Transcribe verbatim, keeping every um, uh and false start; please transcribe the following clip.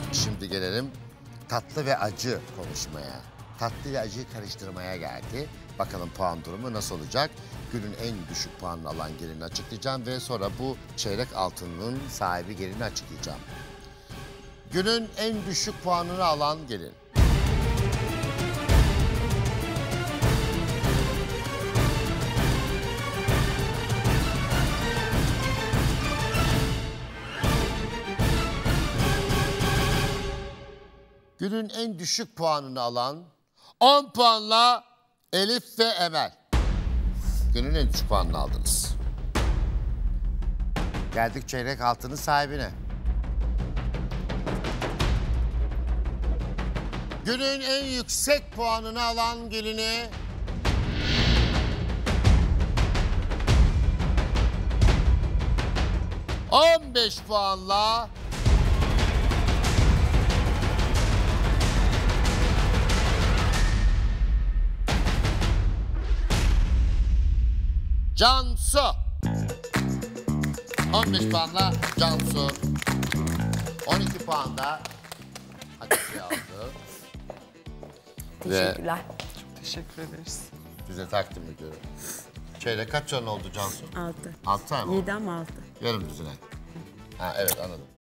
Şimdi gelelim tatlı ve acı konuşmaya. Tatlı ve acıyı karıştırmaya geldi. Bakalım puan durumu nasıl olacak? Günün en düşük puanını alan gelini açıklayacağım ve sonra bu çeyrek altının sahibi gelini açıklayacağım. Günün en düşük puanını alan gelin. Günün en düşük puanını alan on puanla Elif ve Emel. Günün en düşük puanını aldınız. Geldik çeyrek altının sahibine. Günün en yüksek puanını alan gelini on beş puanla Cansu. on beş puanla Cansu. on iki puanda Hatice aldı. Teşekkürler. Çok teşekkür ederiz. Size takdim ediyorum. Çeyrek kaç can oldu Cansu? Altı. Altı tane mi? Yedi ama altı. Yarım düzine. Ha evet anladım.